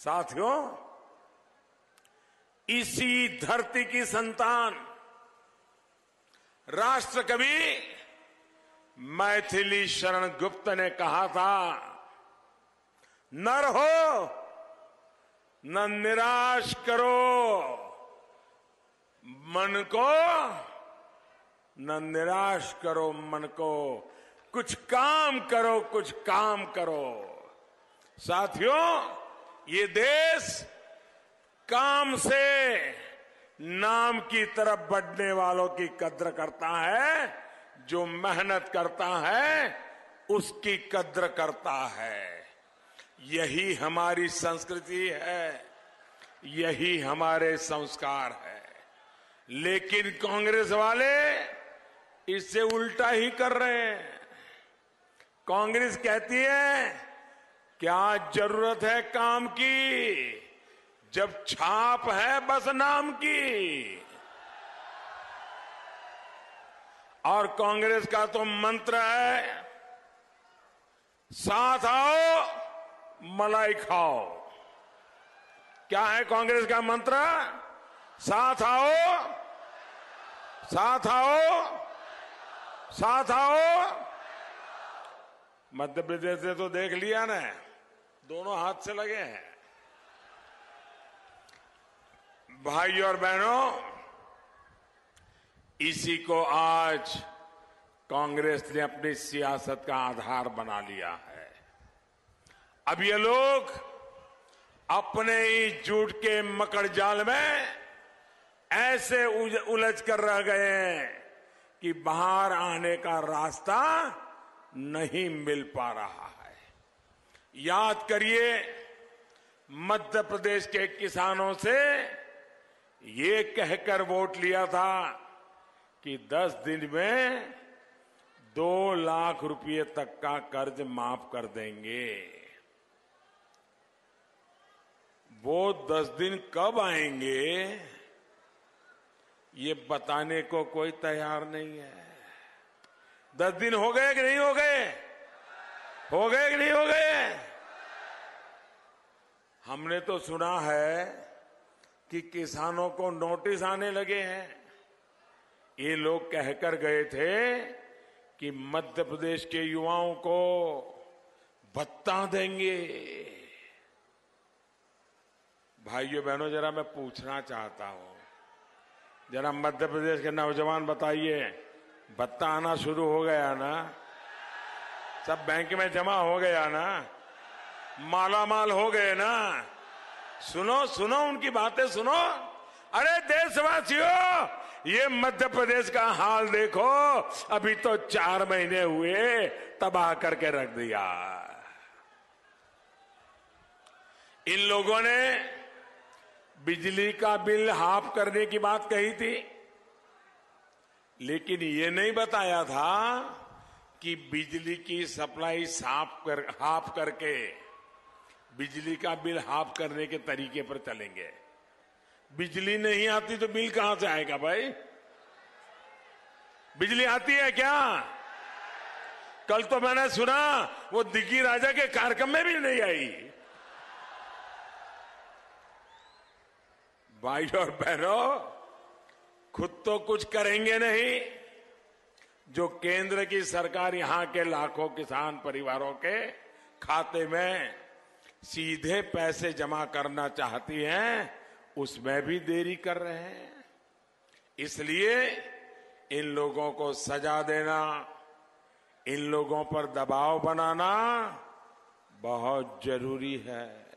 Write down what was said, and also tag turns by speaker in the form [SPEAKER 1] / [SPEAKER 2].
[SPEAKER 1] साथियों, इसी धरती की संतान राष्ट्रकवि मैथिली शरण गुप्त ने कहा था, नर हो न निराश करो मन को, न निराश करो मन को, कुछ काम करो, कुछ काम करो। साथियों, ये देश काम से नाम की तरफ बढ़ने वालों की कद्र करता है, जो मेहनत करता है उसकी कद्र करता है। यही हमारी संस्कृति है, यही हमारे संस्कार है। लेकिन कांग्रेस वाले इससे उल्टा ही कर रहे हैं। कांग्रेस कहती है, क्या जरूरत है काम की जब छाप है बस नाम की। और कांग्रेस का तो मंत्र है, साथ आओ मलाई खाओ। क्या है कांग्रेस का मंत्र? साथ आओ, साथ आओ, साथ आओ। मध्य प्रदेश से तो देख लिया ना, दोनों हाथ से लगे हैं। भाई और बहनों, इसी को आज कांग्रेस ने अपनी सियासत का आधार बना लिया है। अब ये लोग अपने ही झूठ के मकड़ जाल में ऐसे उलझ कर रह गए हैं कि बाहर आने का रास्ता नहीं मिल पा रहा है। याद करिए, मध्य प्रदेश के किसानों से ये कहकर वोट लिया था कि 10 दिन में 2 लाख रुपए तक का कर्ज माफ कर देंगे। वो 10 दिन कब आएंगे ये बताने को कोई तैयार नहीं है। 10 दिन हो गए कि नहीं हो गए? हो गए कि नहीं हो गए? हमने तो सुना है कि किसानों को नोटिस आने लगे हैं। ये लोग कहकर गए थे कि मध्य प्रदेश के युवाओं को भत्ता देंगे। भाइयों बहनों, जरा मैं पूछना चाहता हूं, जरा मध्य प्रदेश के नौजवान बताइए, भत्ता आना शुरू हो गया ना? सब बैंक में जमा हो गया ना? मालामाल हो गए ना? सुनो सुनो, उनकी बातें सुनो। अरे देशवासियों, ये मध्य प्रदेश का हाल देखो, अभी तो 4 महीने हुए, तबाह करके रख दिया। इन लोगों ने बिजली का बिल हाफ करने की बात कही थी, लेकिन ये नहीं बताया था कि बिजली की सप्लाई हाफ करके बिजली का बिल हाफ करने के तरीके पर चलेंगे। बिजली नहीं आती तो बिल कहां से आएगा भाई? बिजली आती है क्या? कल तो मैंने सुना वो दिग्गी राजा के कार्यक्रम में भी नहीं आई। भाई और बहनों, खुद तो कुछ करेंगे नहीं, जो केंद्र की सरकार यहां के लाखों किसान परिवारों के खाते में सीधे पैसे जमा करना चाहती है, उसमें भी देरी कर रहे हैं। इसलिए इन लोगों को सजा देना, इन लोगों पर दबाव बनाना बहुत जरूरी है।